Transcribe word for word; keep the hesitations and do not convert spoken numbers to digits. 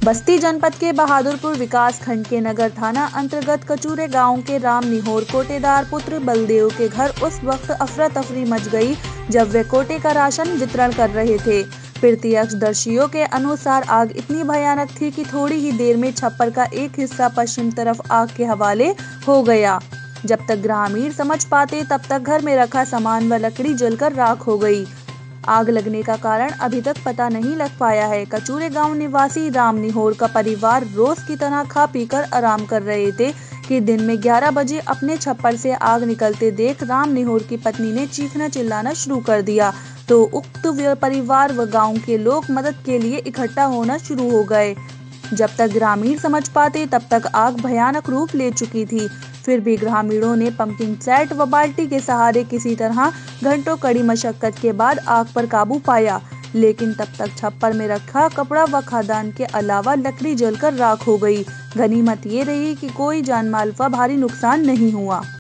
बस्ती जनपद के बहादुरपुर विकास खंड के नगर थाना अंतर्गत कचूरे गांव के राम निहोर कोटेदार पुत्र बलदेव के घर उस वक्त अफरा तफरी मच गई जब वे कोटे का राशन वितरण कर रहे थे। प्रत्यक्षदर्शियों के अनुसार आग इतनी भयानक थी कि थोड़ी ही देर में छप्पर का एक हिस्सा पश्चिम तरफ आग के हवाले हो गया। जब तक ग्रामीण समझ पाते तब तक घर में रखा सामान व लकड़ी जलकर राख हो गई। आग लगने का कारण अभी तक पता नहीं लग पाया है। कचूरे गांव निवासी राम निहोर का परिवार रोज की तरह खा पीकर आराम कर रहे थे कि दिन में ग्यारह बजे अपने छप्पर से आग निकलते देख राम निहोर की पत्नी ने चीखना चिल्लाना शुरू कर दिया तो उक्त परिवार व गांव के लोग मदद के लिए इकट्ठा होना शुरू हो गए। जब तक ग्रामीण समझ पाते तब तक आग भयानक रूप ले चुकी थी। फिर भी ग्रामीणों ने पंपिंग सेट व बाल्टी के सहारे किसी तरह घंटों कड़ी मशक्कत के बाद आग पर काबू पाया, लेकिन तब तक छप्पर में रखा कपड़ा व खाद्यान्न के अलावा लकड़ी जलकर राख हो गई। गनीमत ये रही कि कोई जानमाल व भारी नुकसान नहीं हुआ।